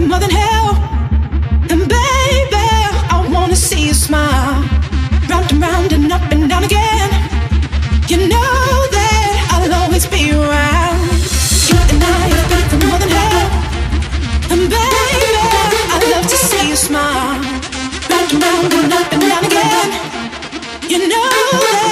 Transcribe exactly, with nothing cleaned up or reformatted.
more than hell. And baby, I wanna see you smile, round and round and up and down again. You know that I'll always be around. You and I have been for more than hell. And baby, I love to see you smile, round and round and up and down again. You know that